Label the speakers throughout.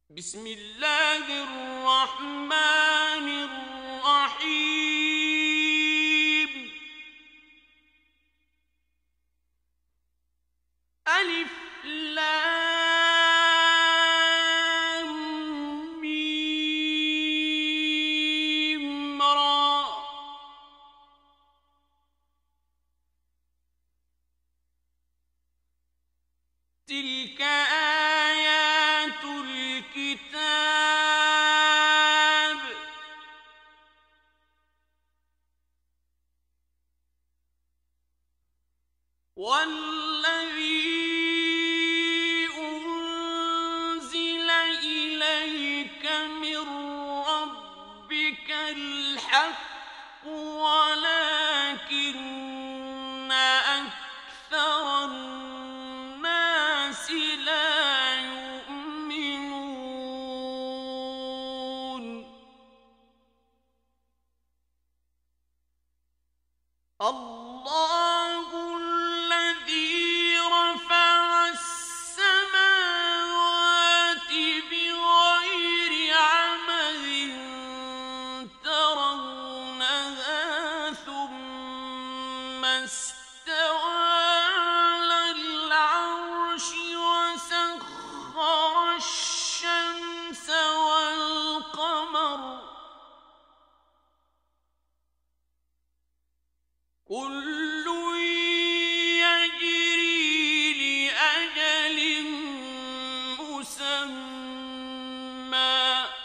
Speaker 1: بسم الله الرحمن الرحيم. ألف لام ميم را. تلك آيات الكتاب. والذي أنزل إليك من ربك الحق ولكن أكثر الناس لا يؤمنون. الله الذي رفع السماوات بغير عمد ترونها ثم استوى على العرش وسخر الشمس والقمر كل يجري لأجل مسمى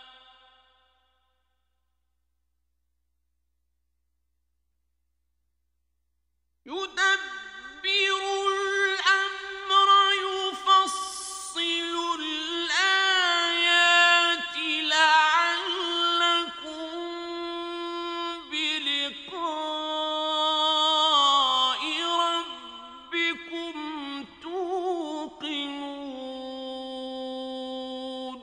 Speaker 1: يدبر الأمر يفصل الآيات لعلكم بلقاء ربكم توقنون.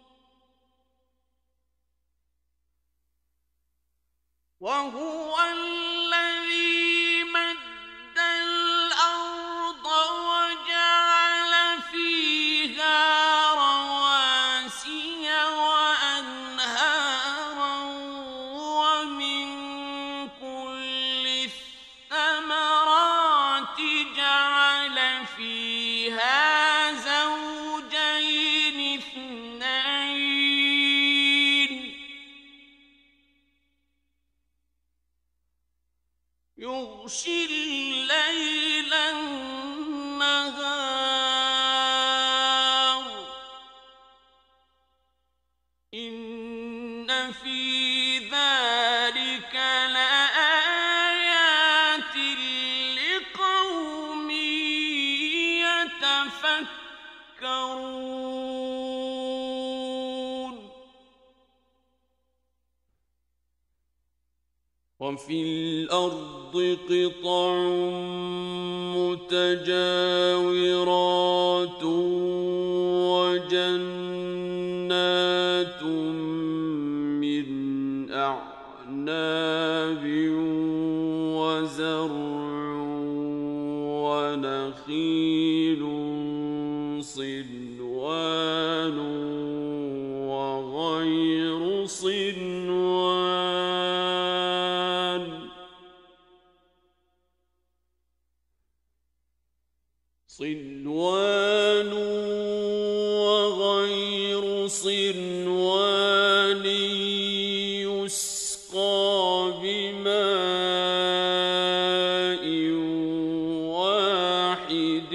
Speaker 1: وهو الذي مد الأرض وجعل فيها رواسي وأنهارا ومن كل الثمرات جعل فيها زوجين اثنين يغشي الليل النهار إن في ذلك لآيات لقوم يتفكرون. وفي الأرض قطع متجاورات وجنات من أعناب وزرع ونخيل صنوان وغير صنوان وغير صنوان يسقى بماء واحد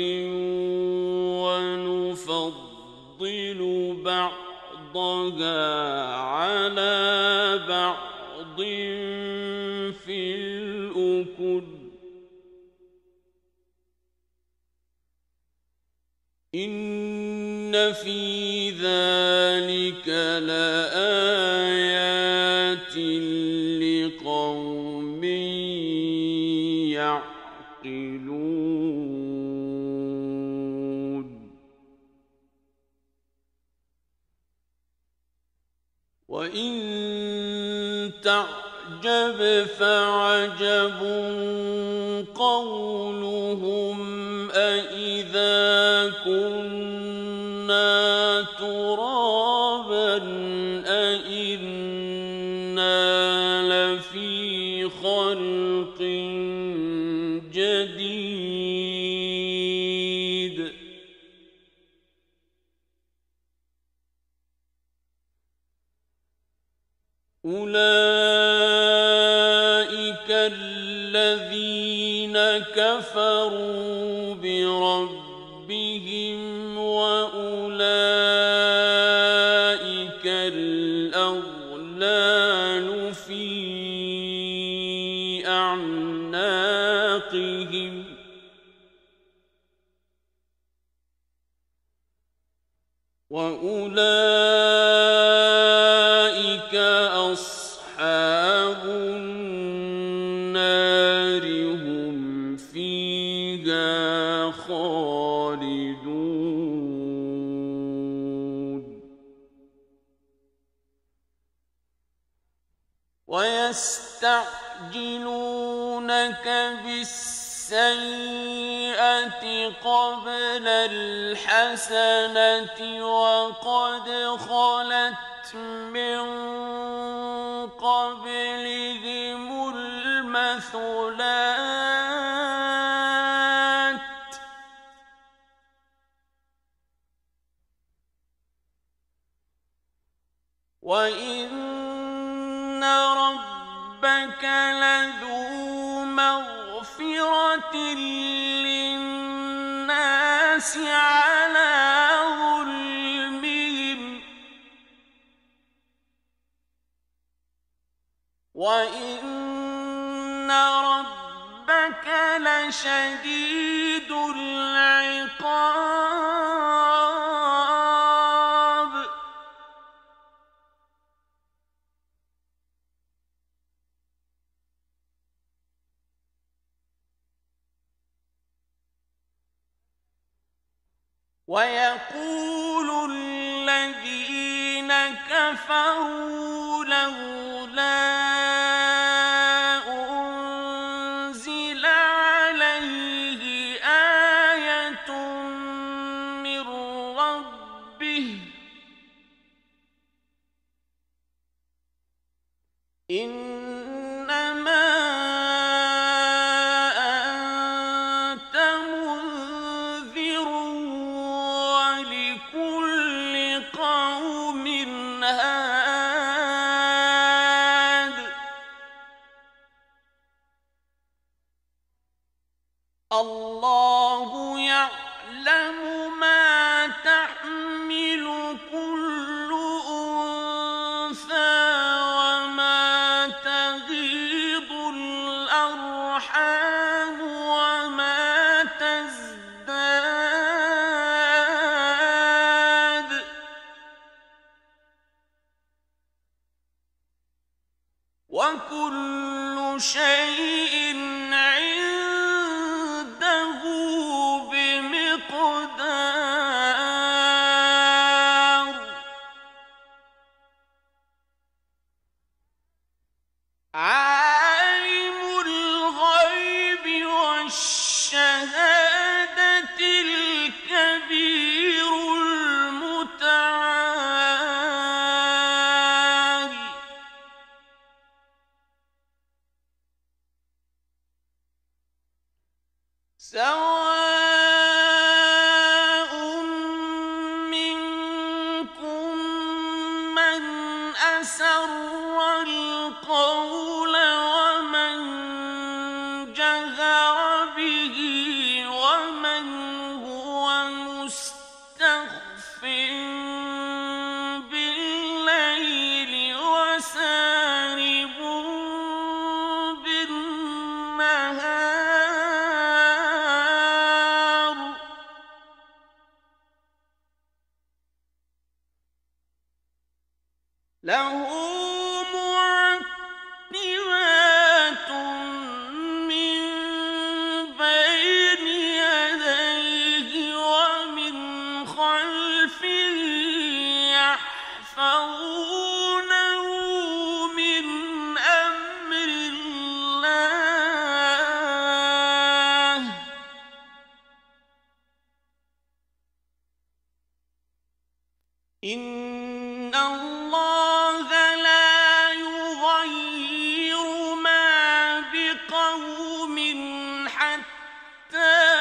Speaker 1: ونفضل بعضها على بعض في الأكل إن في ذلك لآيات لقوم يعقلون. وإن تعجب فعجب قولهم أإذا كنا ترابا أولئك الذين كفروا بربهم وأولئك الأغلال في أعناقهم وأولئك أصحاب النار هم فيها خالدون ويستعجلونك بالسيئة قبل الحسنة وقد خلت من قبلهم المثلات وإن ربك لذو مغفرة للناس على ظلمهم وإن ربك لشديد العقاب ويقول الذين كفروا لولا أنزل عليه آية من ربه إنما أنت منذر ولكل قوم هاد الله يعلم ما تحمل كل أنثى وما تغيض الأرحام وما تزداد وكل شيء عنده بمقدار عالم الغيب والشهادة الكبير المتعال سواء منكم من أسر القول ومن جهر به ومن هو مستخف بالليل وسارب بالنهار له معقبات من بين يديه ومن خلفه يحفظونه من أمر الله إن الله لا يغير ما بقوم حتى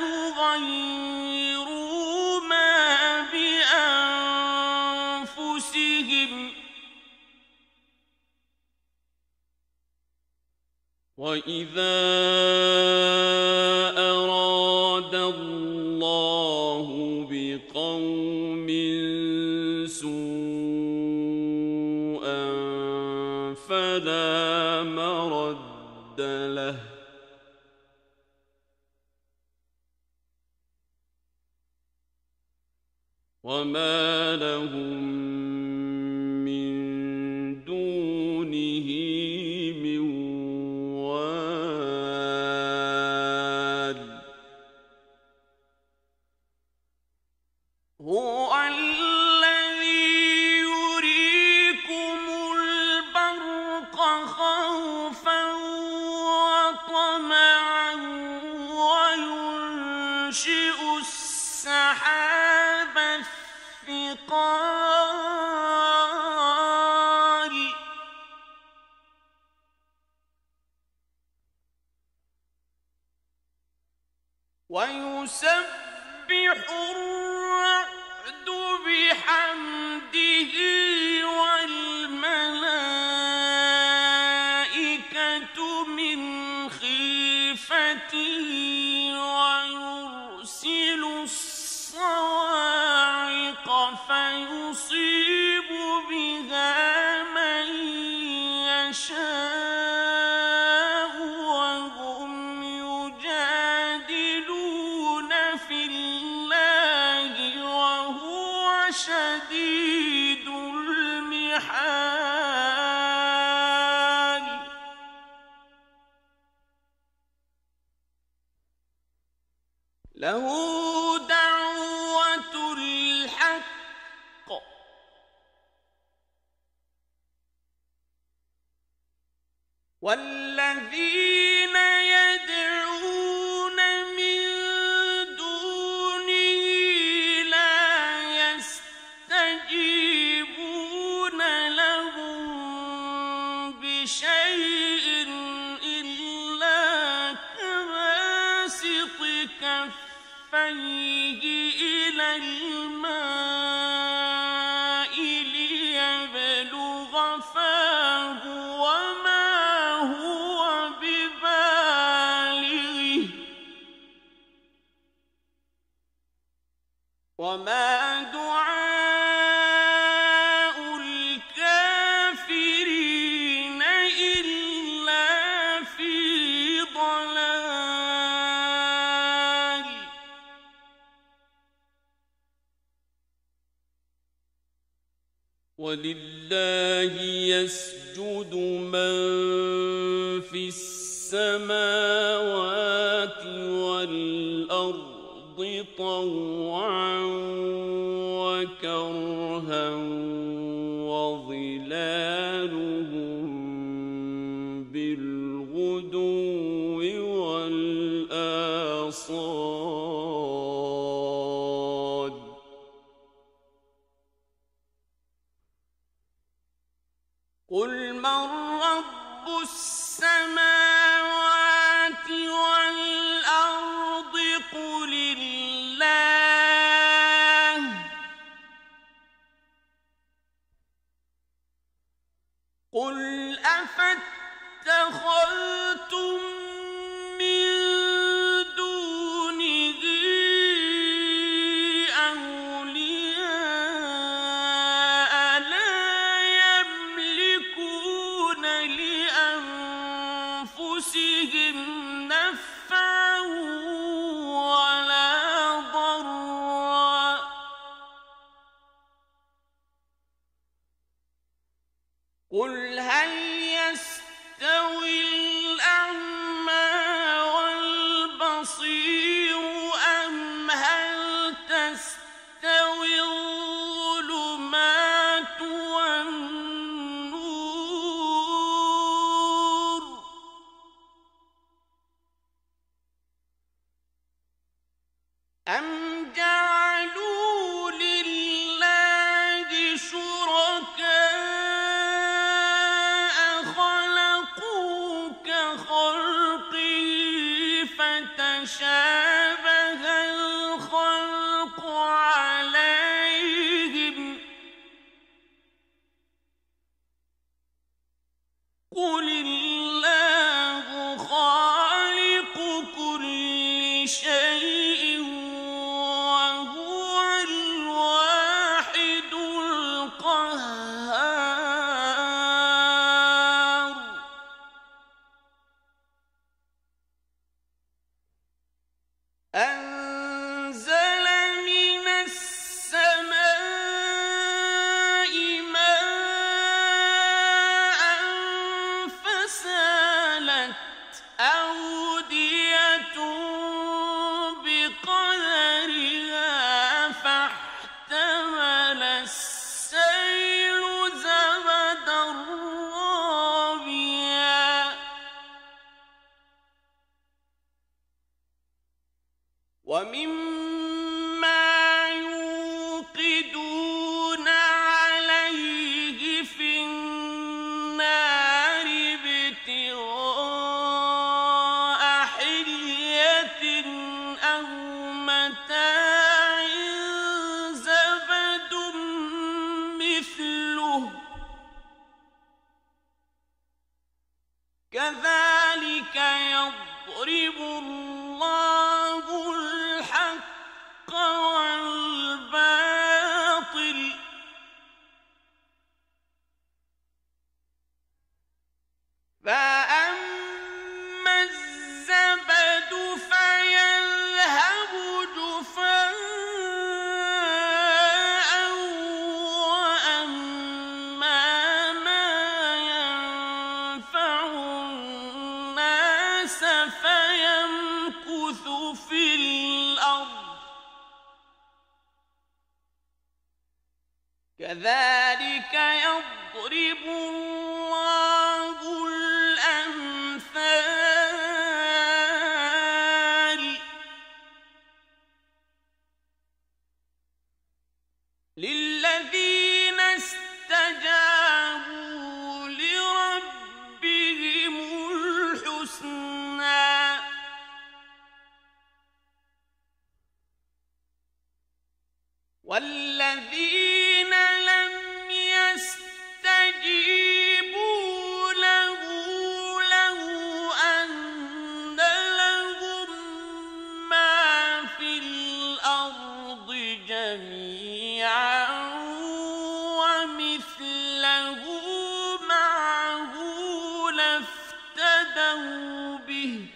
Speaker 1: يغيروا ما بأنفسهم وَإِذَا أَرَادَ اللَّهُ بِقَوْمٍ سُوءًا فَلَا مَرَدَّ لَهُ وَمَا لَهُم مِّن دُونِهِ مِن وَالٍ هُوَ الَّذِي يُرِيكُمُ الْبَرْقَ خَوْفًا وَطَمَعًا وَيُنشِئُ السَّحَابَ الثِّقَالَ وَيُسَبِّحُ الرَّعْدُ بِحَمْدِهِ وَالْمَلَائِكَةُ مِنْ خِيفَتِهِ وَيُرْسِلُ الصَّوَاعِقَ فَيُصِيبُ بِهَا مَن يَشَاءُ وَهُمْ يُجَادِلُونَ فِي اللَّهِ وَهُوَ شَدِيدُ الْمِحَالِ لَهُ دَعْوَةُ الْحَقِّ وَالَّذِينَ يَدْعُونَ مِن دُونِهِ لَا يَسْتَجِيبُونَ لَهُم بِشَيْءٍ إِلَّا كَبَاسِطِ كَفَّيْهِ إِلَى الْمَاءِ لِيَبْلُغَ فَاهُ وَمَا هُوَ بِبَالِغِهِ وَمَا دُعَاءُ الْكَافِرِينَ إِلَّا فِي ضَلَالٍ وَلِلَّهِ يَسْجُدُ مَن فِي السَّمَاوَاتِ وَالْأَرْضِ طَوْعًا وَكَرْهًا وَظِلَالُهُم بِالْغُدُوِّ وَالْآصَالِ قُلْ مَن رَّبُّ السَّمَاوَاتِ وَالْأَرْضِ قُلِ اللَّهُ قُلْ أَفَاتَّخَذْتُم مِّن دُونِهِ أَوْلِيَاءَ لَا يَمْلِكُونَ لِأَنفُسِهِمْ نَفْعًا وَلَا ضَرًّا قُلْ هَلْ يَسْتَوِي الْأَعْمَىٰ وَالْبَصِيرُ أَمْ هَلْ تَسْتَوِي الظُّلُمَاتُ وَالنُّورُ أَمْ جَعَلُوا لِلَّهِ شُرَكَاءَ كذلك يضرب الله الأمثال للذين استجابوا لربهم الحسنى والذين لم يستجيبوا له لو أن لهم ما في الأرض جميعا ومثله معه لافتدوا به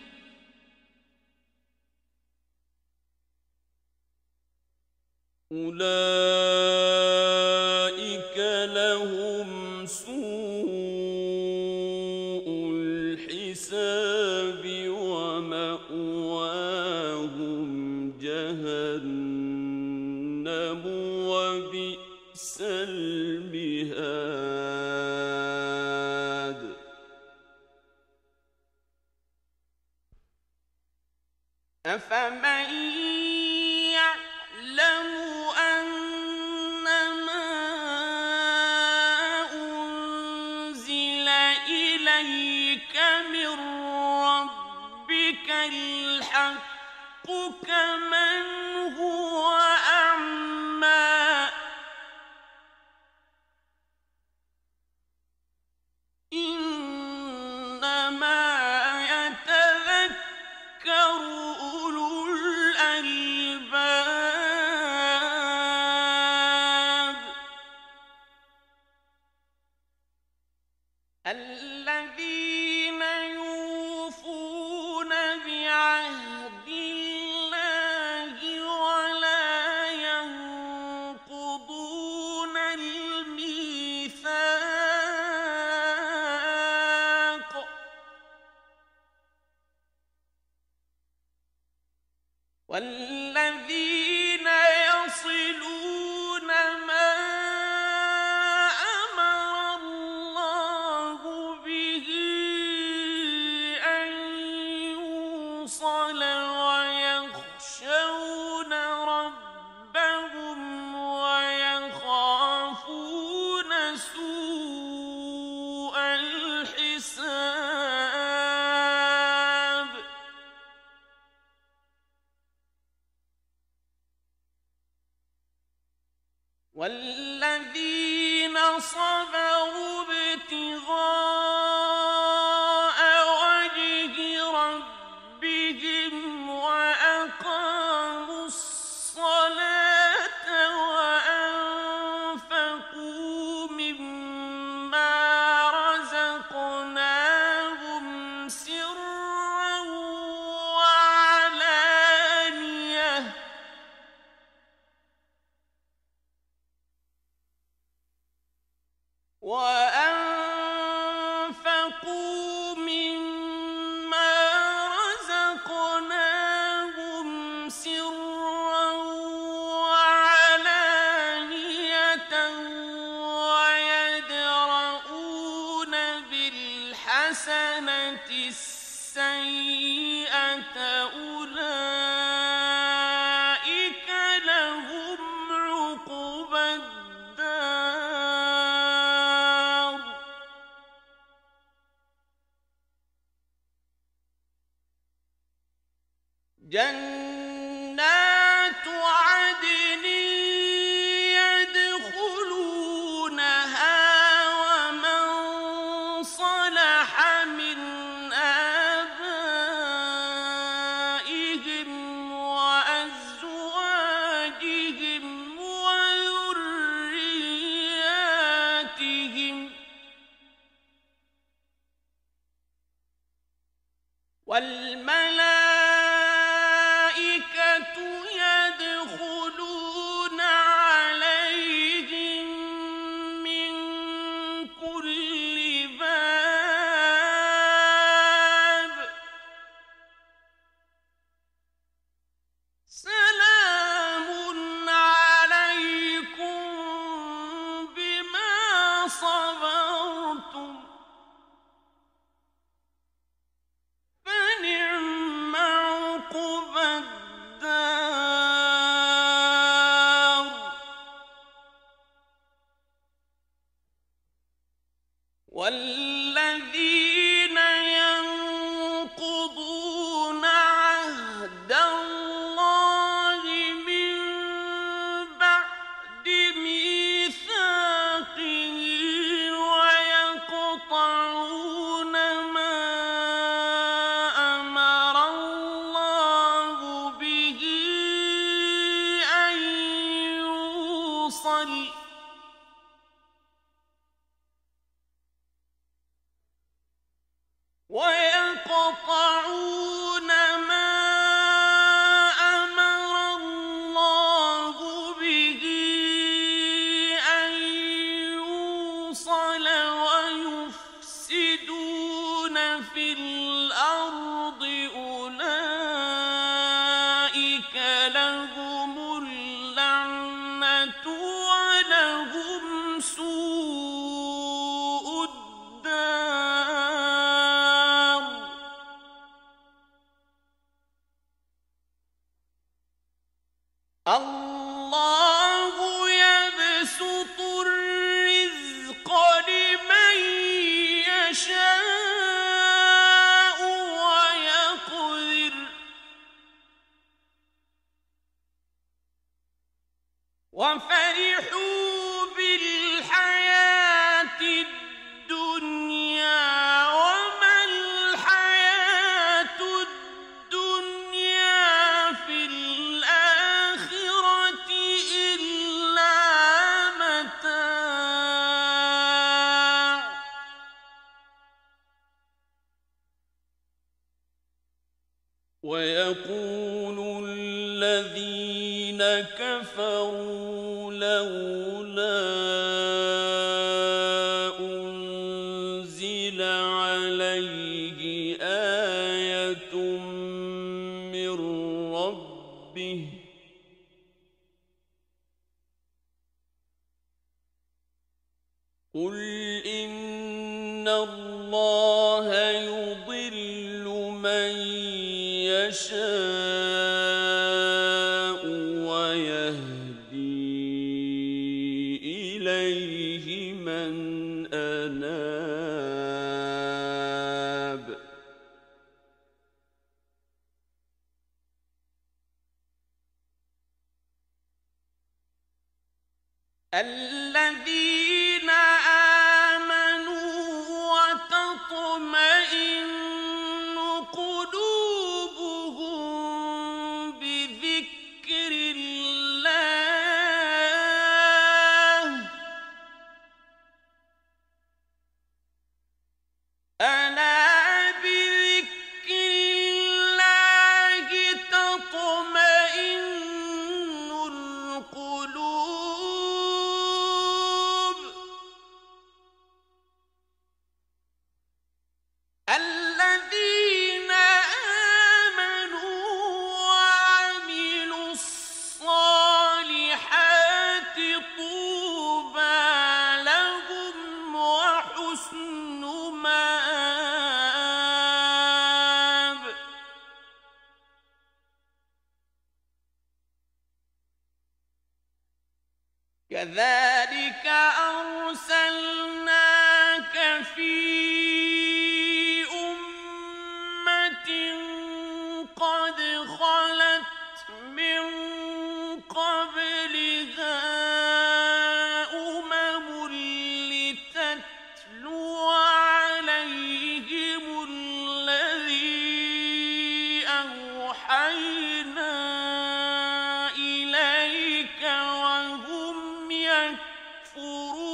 Speaker 1: أولئك لهم سوء الحساب ومأواهم جهنم وبئس المهاد أفمن يعلم أنما أنزل إليك من ربك الحق كمن هو أعمى إنما يتذكر أولو الألباب الذين يوفون بعهد الله ولا ينقضون الميثاق والذين يصلون ما أمر الله به أن يوصل ويخشون ربهم ويخافون سوء الحساب والذين صبروا ابتغاء وجه ربهم وأقاموا الصلاة وأنفقوا مما رزقناهم سرا وعلانية وأنفقوا مما رزقناهم سرا وعلانية ويدرؤون بالحسنة السيئة أولئك لهم عقبى الدار جنات عدن يدخلونها ومن صلح من آبائهم وأزواجهم وذرياتهم والملائكة يدخلون عليهم من كل باب سلام عليكم والذين ينقضون عهد الله من بعد ميثاقه ويقطعون ما أمر الله به أن يوصل ويقطعون ما أمر الله به أن يوصل ويفسدون في الأرض أولئك لهم اللعنة ولهم سوء الدار. الله يبسط الرزق لمن يشاء ويقدر وفرحوا بالحياة الدنيا وما الحياة الدنيا في الآخرة إلا متاع. ويقول الذين كفروا لولا أنزل عليه آية من ربه قل إن الله يضل من يشاء ويهدي إليه من أناب. الذين آمنوا وتطمئن قلوبهم بذكر الله ألا بذكر الله تطمئن القلوب. الذين آمنوا وعملوا الصالحات طوبى لهم وحسن مآب. كذلك أرسلناك في أمة قد خلت من قبلها أمم لتتلو عليهم الذي أوحينا إليك وهم يكفرون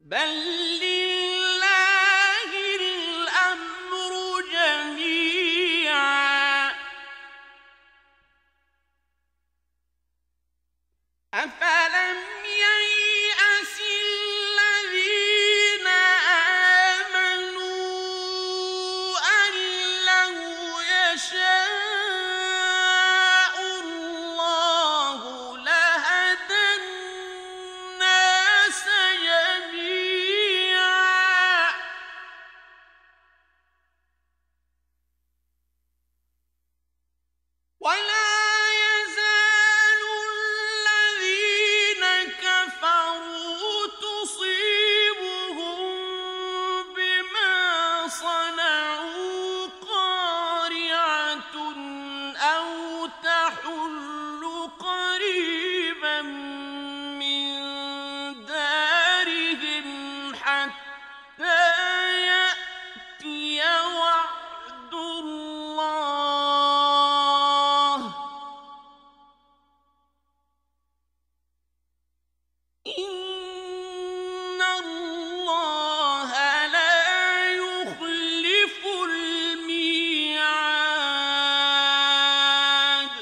Speaker 1: بل لله الأمر جميعا أفلم ييأس الذين آمنوا أن لو يشاء الله لهدى الناس جميعا ولا يزال الذين كفروا تصيبهم بما صنعوا قارعة أو تحل قريبا من دارهم حتى يأتي وعد الله إن الله لا يخلف الميعاد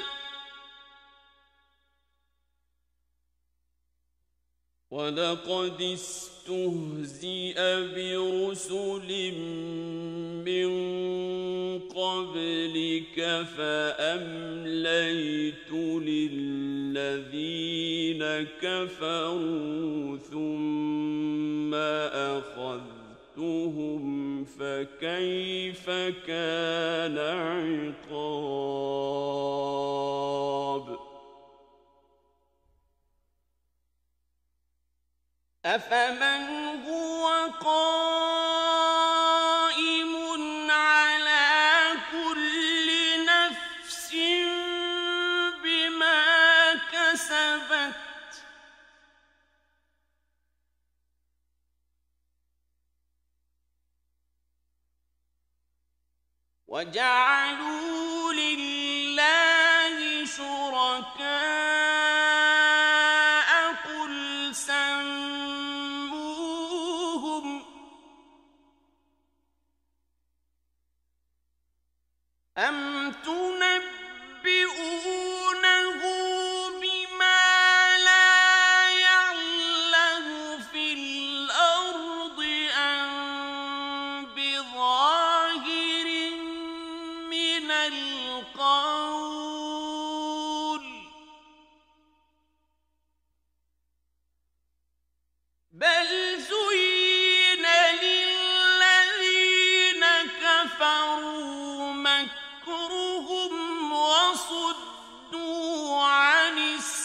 Speaker 1: ولقد استهزئ برسل من قبلك فأمليت للذين كفروا ثم أخذتهم فكيف كان عقاب أفمن هو قائم على كل نفس بما كسبت وجعلوا لله شركاء قل سموهم أم تنبئونه بما لا يعلم في الأرض أم بظاهر من القول بل زين للذين كفروا مكرهم وصدوا عن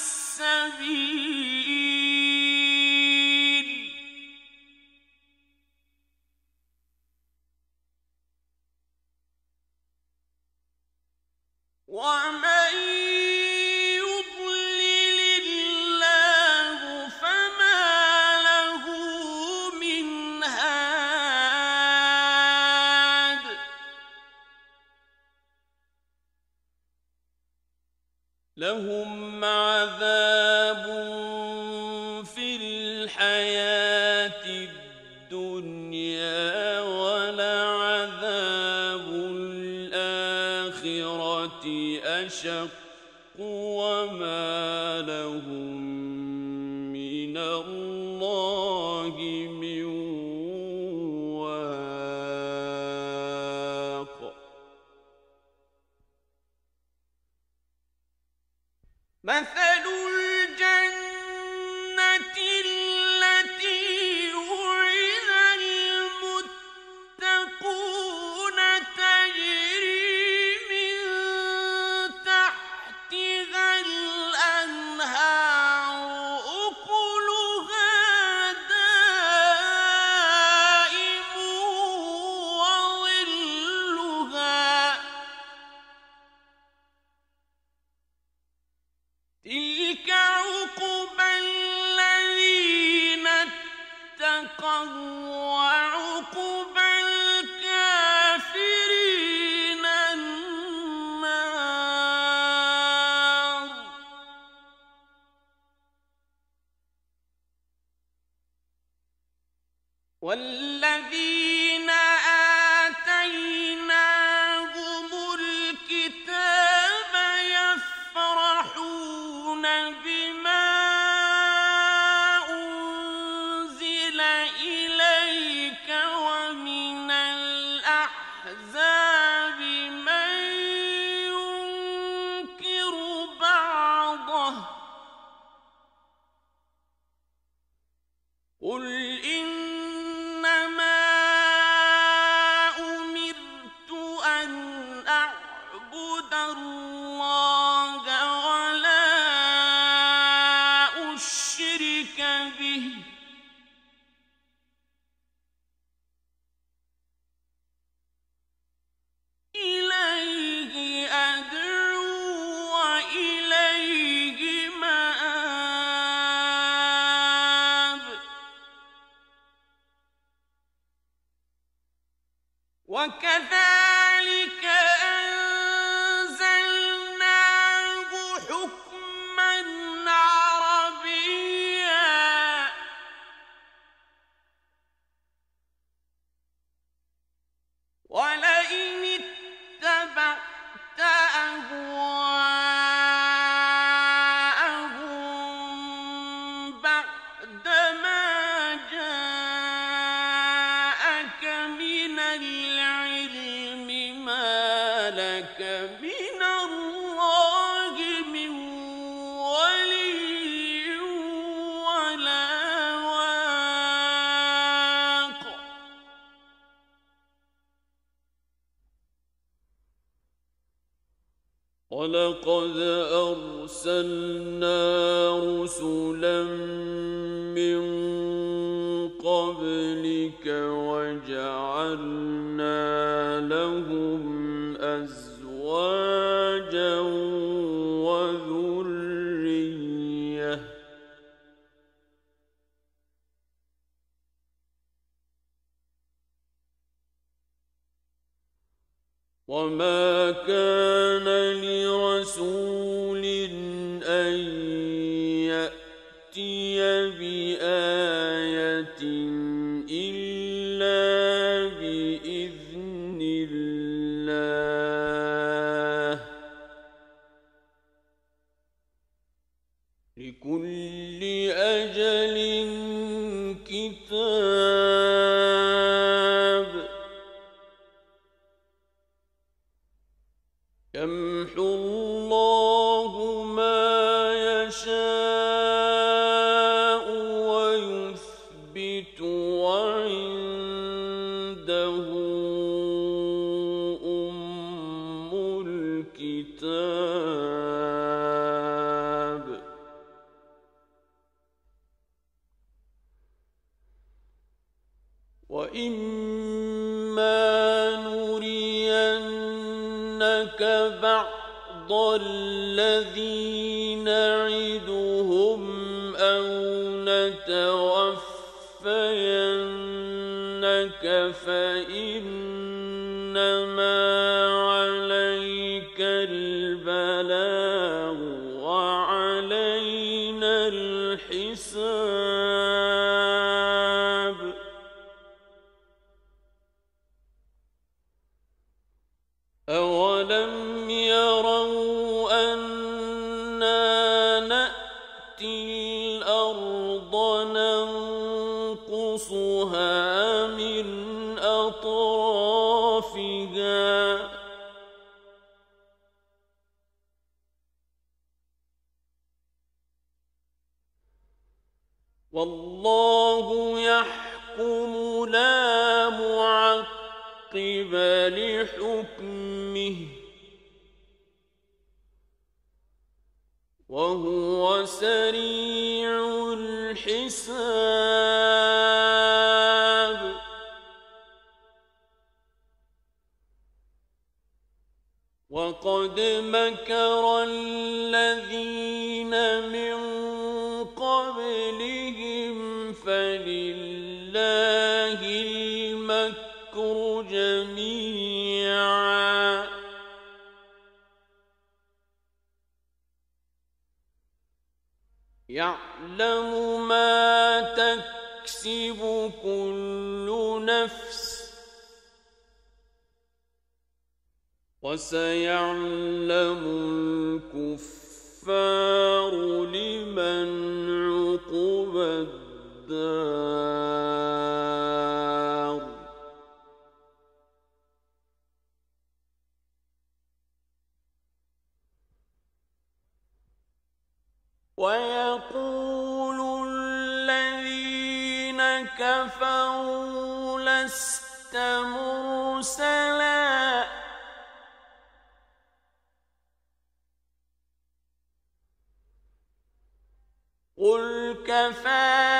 Speaker 1: السبيل ومن يضلل الله فما له من هاد لهم عذاب في الحياة الدنيا ولعذاب الآخرة أشق وما لهم من الله من واق مثل الجنة التي وعد المتقون تجري من تحتها الأنهار أكلها دائم وظلها من الله من ولي ولا واق ولقد أرسلنا رسلا من قبلك وجعلنا لهم أزواجا وذرية وما كان لرسول أن يأتي بآية إلا بإذن الله لكل أجل كتاب يمحو الله ما يشاء ويثبت وعنده أم الكتاب وإما نرينك بعض الذي نعدهم أو نتوفينك فإنما عليك البلاغ وعلينا الحساب أولم يروا أنا نأتي الأرض ننقصها من أطرافها والله يحكم لا معقب لحكمه وهو سريع الحساب وقد مكر الذين من قبلهم فلله المكر جميعا يعلم ما تكسب كل نفس وسيعلم الكفار لمن عقبى الدار ويقول الذين كفروا لست مرسلا قل كفى